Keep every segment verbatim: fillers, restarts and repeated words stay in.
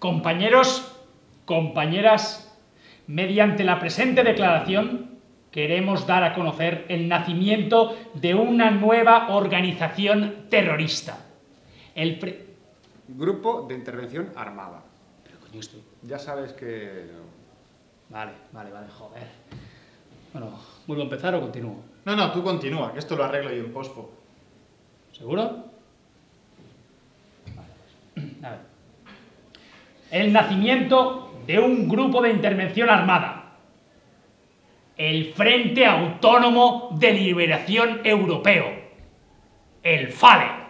Compañeros, compañeras, mediante la presente declaración queremos dar a conocer el nacimiento de una nueva organización terrorista. El pre... Grupo de Intervención Armada. Pero coño, estoy... Ya sabes que... Vale, vale, vale, joder. Bueno, ¿vuelvo a empezar o continúo? No, no, tú continúa, que esto lo arreglo yo en pospo. ¿Seguro? Vale. A ver. El nacimiento de un grupo de intervención armada. El Frente Autónomo de Liberación Europeo. El FALE.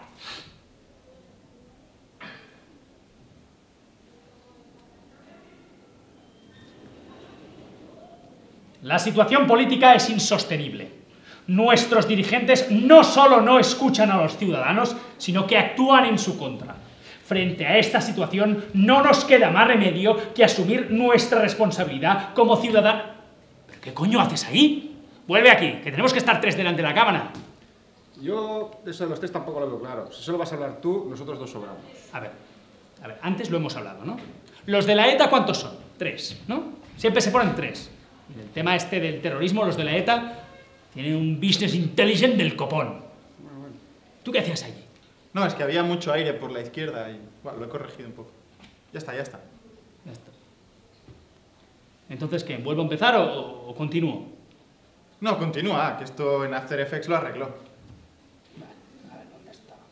La situación política es insostenible. Nuestros dirigentes no solo no escuchan a los ciudadanos, sino que actúan en su contra. Frente a esta situación, no nos queda más remedio que asumir nuestra responsabilidad como ciudadanos. ¿Pero qué coño haces ahí? Vuelve aquí, que tenemos que estar tres delante de la cámara. Yo, eso de los tres tampoco lo veo claro. Si solo vas a hablar tú, nosotros dos sobramos. A ver, a ver, antes lo hemos hablado, ¿no? Los de la ETA, ¿cuántos son? Tres, ¿no? Siempre se ponen tres. En el tema este del terrorismo, los de la ETA tienen un business intelligence del copón. Bueno, bueno. ¿Tú qué hacías allí? No, es que había mucho aire por la izquierda y bueno, lo he corregido un poco. Ya está, ya está. Ya está. Entonces, ¿qué? ¿Vuelvo a empezar o, o continúo? No, continúa, que esto en After Effects lo arregló. Vale, a ver, ¿dónde estábamos?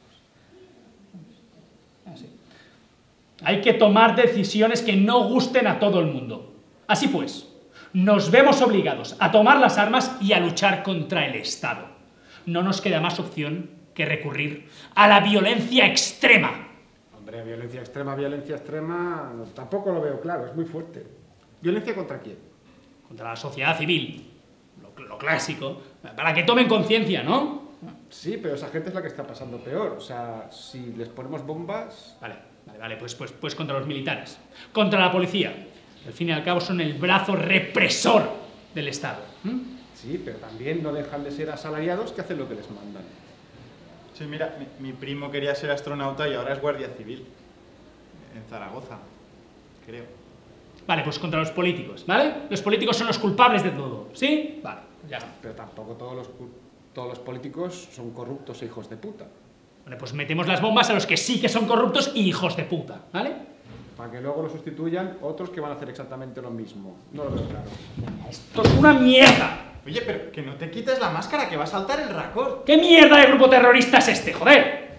Ah, sí. Hay que tomar decisiones que no gusten a todo el mundo. Así pues, nos vemos obligados a tomar las armas y a luchar contra el Estado. No nos queda más opción que recurrir a la violencia extrema. Hombre, violencia extrema, violencia extrema... no, tampoco lo veo claro, es muy fuerte. ¿Violencia contra quién? Contra la sociedad civil. Lo, lo clásico. Para que tomen conciencia, ¿no? Sí, pero esa gente es la que está pasando peor. O sea, si les ponemos bombas... Vale, vale, vale, pues, pues, pues contra los militares. Contra la policía. Al fin y al cabo son el brazo represor del Estado. ¿Mm? Sí, pero también no dejan de ser asalariados que hacen lo que les mandan. Sí, mira, mi, mi primo quería ser astronauta y ahora es guardia civil. En Zaragoza, creo. Vale, pues contra los políticos, ¿vale? Los políticos son los culpables de todo, ¿sí? Vale, ya está. Pero tampoco todos los, todos los políticos son corruptos e hijos de puta. Vale, pues metemos las bombas a los que sí que son corruptos y hijos de puta, ¿vale? Para que luego lo sustituyan otros que van a hacer exactamente lo mismo. No lo veo claro. Esto es una mierda. Oye, pero que no te quites la máscara, que va a saltar el racor. ¿Qué mierda de grupo terrorista es este, joder?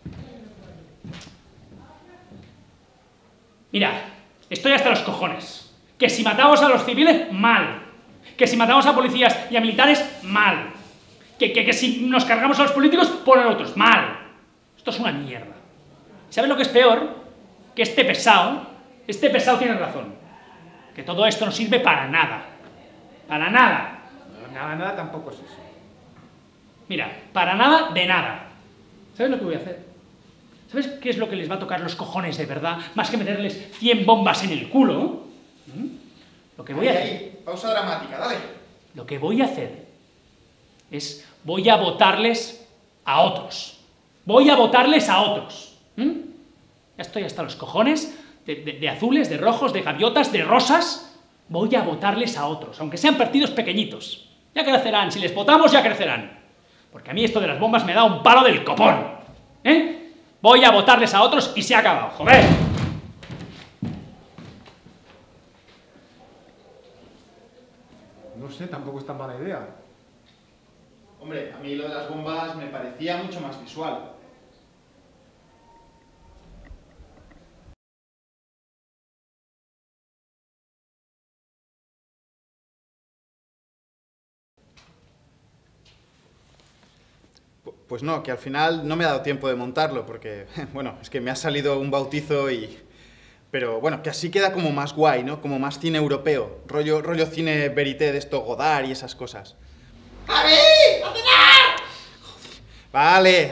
Mira, estoy hasta los cojones. Que si matamos a los civiles, mal. Que si matamos a policías y a militares, mal. Que, que, que si nos cargamos a los políticos, ponen otros, mal. Esto es una mierda. ¿Sabes lo que es peor? Que este pesado, este pesado tiene razón. Que todo esto no sirve para nada. Para nada. Nada, nada tampoco es eso. Mira, para nada de nada. ¿Sabes lo que voy a hacer? ¿Sabes qué es lo que les va a tocar los cojones de verdad? Más que meterles cien bombas en el culo. ¿Mm? Lo que voy Ahí, a hacer... ahí, pausa dramática, dale. Lo que voy a hacer es... Voy a votarles a otros. Voy a votarles a otros. ¿Mm? Ya estoy hasta los cojones de, de, de azules, de rojos, de gaviotas, de rosas. Voy a votarles a otros, aunque sean partidos pequeñitos. Ya crecerán, si les votamos ya crecerán. Porque a mí esto de las bombas me da un palo del copón. ¿Eh? Voy a votarles a otros y se ha acabado, joder. No sé, tampoco es tan mala idea. Hombre, a mí lo de las bombas me parecía mucho más visual. Pues no, que al final no me ha dado tiempo de montarlo porque, bueno, es que me ha salido un bautizo y... Pero bueno, que así queda como más guay, ¿no? Como más cine europeo, rollo, rollo cine verité de esto, Godard y esas cosas. ¡Javi! ¡A cenar! Joder. Vale.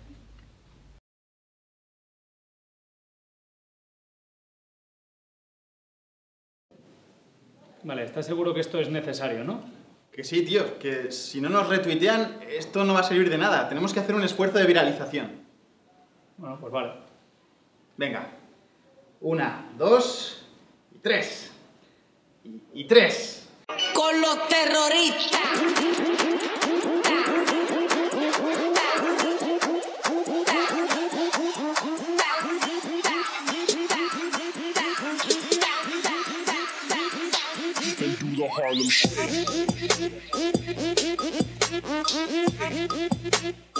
Vale, ¿estás seguro que esto es necesario, no? Que sí, tío, que si no nos retuitean, esto no va a servir de nada. Tenemos que hacer un esfuerzo de viralización. Bueno, pues vale. Venga. Una, dos, y tres. Y, y tres. Con los terroristas. And do the Harlem Shake.